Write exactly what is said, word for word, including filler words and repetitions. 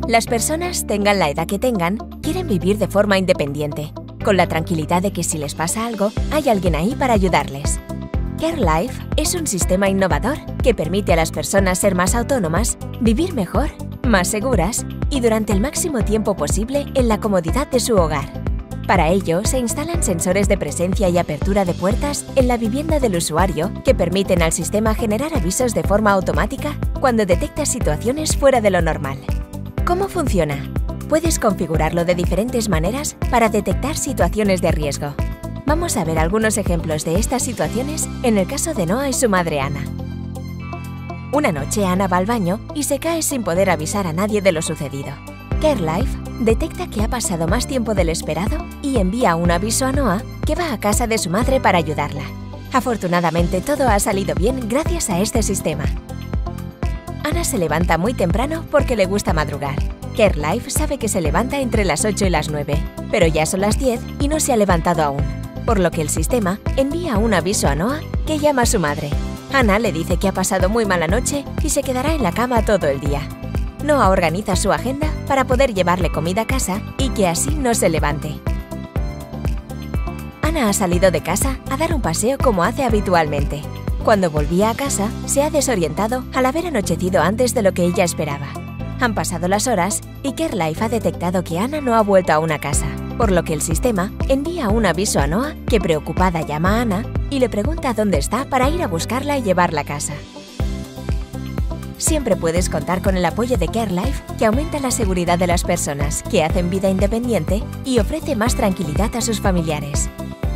Las personas, tengan la edad que tengan, quieren vivir de forma independiente, con la tranquilidad de que si les pasa algo, hay alguien ahí para ayudarles. CareLife es un sistema innovador que permite a las personas ser más autónomas, vivir mejor, más seguras y durante el máximo tiempo posible en la comodidad de su hogar. Para ello, se instalan sensores de presencia y apertura de puertas en la vivienda del usuario que permiten al sistema generar avisos de forma automática cuando detecta situaciones fuera de lo normal. ¿Cómo funciona? Puedes configurarlo de diferentes maneras para detectar situaciones de riesgo. Vamos a ver algunos ejemplos de estas situaciones en el caso de Noah y su madre Ana. Una noche Ana va al baño y se cae sin poder avisar a nadie de lo sucedido. CareLife detecta que ha pasado más tiempo del esperado y envía un aviso a Noah que va a casa de su madre para ayudarla. Afortunadamente todo ha salido bien gracias a este sistema. Ana se levanta muy temprano porque le gusta madrugar. CareLife sabe que se levanta entre las ocho y las nueve, pero ya son las diez y no se ha levantado aún, por lo que el sistema envía un aviso a Noah que llama a su madre. Ana le dice que ha pasado muy mala noche y se quedará en la cama todo el día. Noah organiza su agenda para poder llevarle comida a casa y que así no se levante. Ana ha salido de casa a dar un paseo como hace habitualmente. Cuando volvía a casa, se ha desorientado al haber anochecido antes de lo que ella esperaba. Han pasado las horas y CareLife ha detectado que Ana no ha vuelto aún a casa, por lo que el sistema envía un aviso a Noah que preocupada llama a Ana y le pregunta dónde está para ir a buscarla y llevarla a casa. Siempre puedes contar con el apoyo de CareLife, que aumenta la seguridad de las personas, que hacen vida independiente y ofrece más tranquilidad a sus familiares.